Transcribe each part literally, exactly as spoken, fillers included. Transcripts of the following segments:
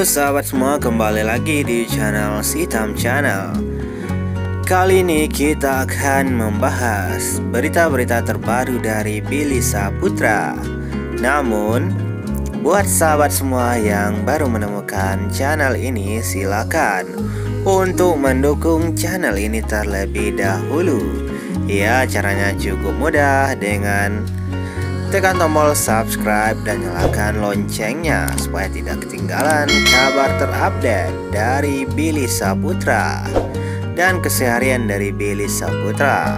Halo sahabat semua, kembali lagi di channel Sitam Channel. Kali ini kita akan membahas berita-berita terbaru dari Billy Saputra. Namun, buat sahabat semua yang baru menemukan channel ini, silakan untuk mendukung channel ini terlebih dahulu. Ya, caranya cukup mudah dengan tekan tombol subscribe dan nyalakan loncengnya supaya tidak ketinggalan kabar terupdate dari Billy Saputra dan keseharian dari Billy Saputra.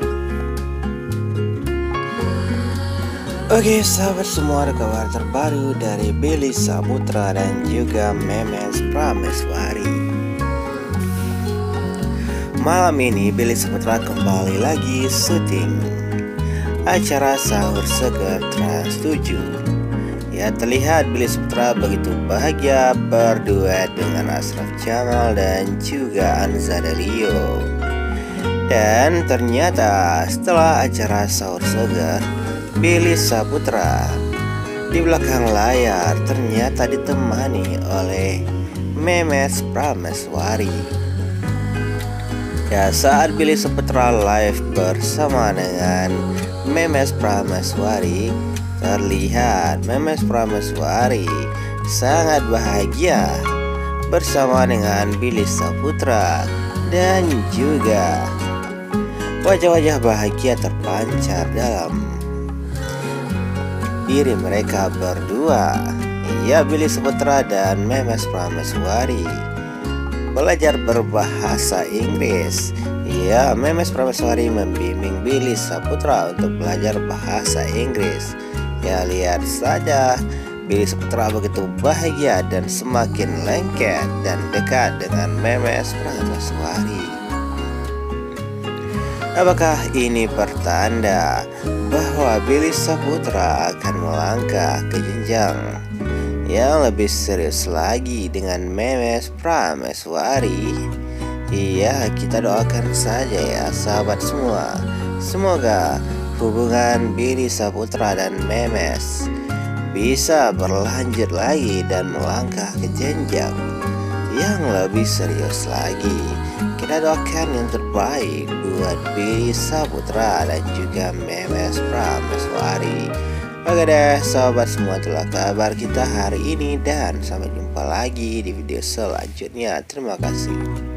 Oke sahabat semua, ada kabar terbaru dari Billy Saputra dan juga Memes Prameswari. Malam ini Billy Saputra kembali lagi syuting acara sahur seger Trans tujuh. Ya, terlihat Billy Saputra begitu bahagia berduet dengan Ashraf Jamal dan juga Anza Rio. Dan ternyata setelah acara sahur seger, Billy Saputra di belakang layar ternyata ditemani oleh Memes Prameswari. Ya, saat Billy Saputra live bersama dengan Memes Prameswari, terlihat Memes Prameswari sangat bahagia bersama dengan Billy Saputra, dan juga wajah-wajah bahagia terpancar dalam diri mereka berdua. Ya, Billy Saputra dan Memes Prameswari belajar berbahasa Inggris. Ya, Memes Prameswari membimbing Billy Saputra untuk belajar bahasa Inggris. Ya, lihat saja Billy Saputra begitu bahagia dan semakin lengket dan dekat dengan Memes Prameswari. Apakah ini pertanda bahwa Billy Saputra akan melangkah ke jenjang yang lebih serius lagi dengan Memes Prameswari? Iya, kita doakan saja ya sahabat semua. Semoga hubungan Billy Saputra dan Memes bisa berlanjut lagi dan melangkah ke jenjang yang lebih serius lagi. Kita doakan yang terbaik buat Billy Saputra dan juga Memes Prameswari. Oke deh sahabat semua, itulah kabar kita hari ini dan sampai jumpa lagi di video selanjutnya. Terima kasih.